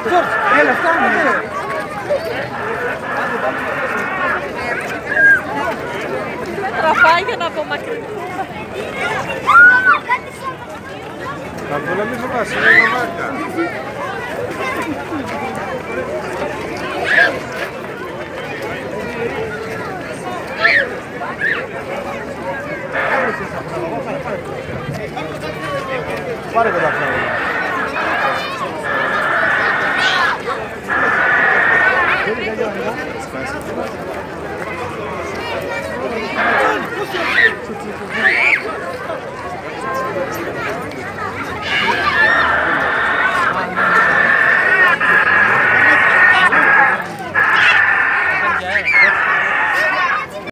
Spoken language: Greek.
Έλα, φτάνουμε. Τραβάει για να απομακρυνθούμε. Θα πολεμήσω μας, είναι η μάρκα. Πάρε το ταξίδι.